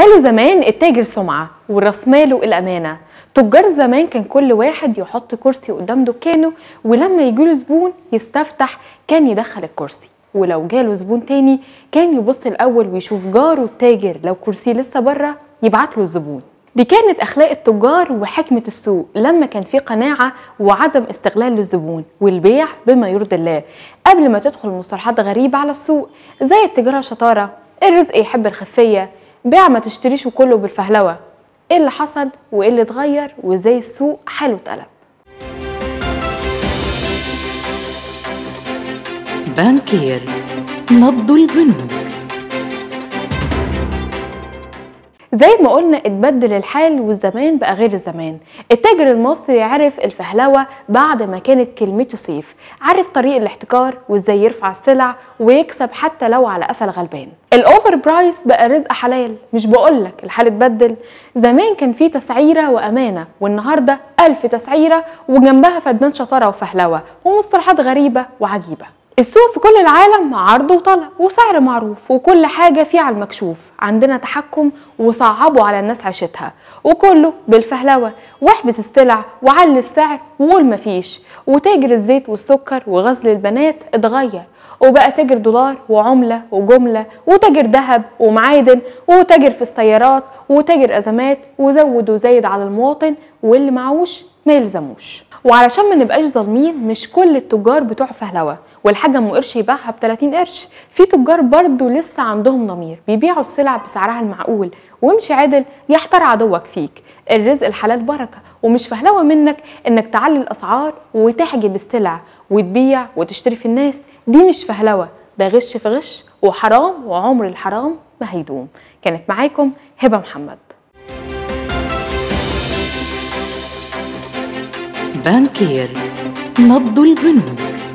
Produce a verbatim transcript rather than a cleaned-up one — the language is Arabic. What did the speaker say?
كانوا زمان التاجر سمعة وراس ماله الأمانة. تجار زمان كان كل واحد يحط كرسي قدام دكانه، ولما يجيله زبون يستفتح كان يدخل الكرسي، ولو جاله زبون تاني كان يبص الأول ويشوف جاره التاجر لو كرسي لسه بره يبعت له الزبون. دي كانت أخلاق التجار وحكمة السوق لما كان في قناعة وعدم استغلال للزبون والبيع بما يرضي الله، قبل ما تدخل مصطلحات غريبة على السوق زي التجارة شطارة، الرزق يحب الخفية، بيع ما تشتريش وكله بالفهلوة. ايه اللي حصل وايه اللي اتغير وازاي السوق حاله اتقلب؟ بانكير، نبض البنوك. زي ما قلنا اتبدل الحال والزمان بقى غير الزمان. التاجر المصري عرف الفهلوة بعد ما كانت كلمته سيف، عرف طريق الاحتكار وازاي يرفع السلع ويكسب حتى لو على قفا الغلبان. الاوفر برايس بقى رزق حلال، مش بقولك الحال اتبدل. زمان كان فيه تسعيرة وامانة، والنهاردة الف تسعيرة وجنبها فدان شطارة وفهلوة ومصطلحات غريبة وعجيبة. السوق في كل العالم عرض وطلب وسعر معروف وكل حاجة فيه على المكشوف، عندنا تحكم وصعبوا على الناس عيشتها، وكله بالفهلوة، واحبس السلع وعلي السعر وقول مفيش. وتاجر الزيت والسكر وغزل البنات اتغير وبقى تاجر دولار وعملة وجملة، وتاجر ذهب ومعادن، وتاجر في السيارات، وتاجر أزمات، وزود وزايد على المواطن، واللي معوش ما يلزموش. وعلشان ما نبقاش ظالمين، مش كل التجار بتوع فهلوة والحاجة ام قرش يبيعها ب تلاتين قرش. في تجار برضو لسه عندهم ضمير، بيبيعوا السلع بسعرها المعقول، وامشي عادل يحتار عدوك فيك. الرزق الحلال بركة، ومش فهلوة منك انك تعلي الاسعار وتحجب السلع وتبيع وتشتري في الناس. دي مش فهلوة، ده غش في غش وحرام، وعمر الحرام ما هيدوم. كانت معاكم هبة محمد. بانكير، نبض البنوك.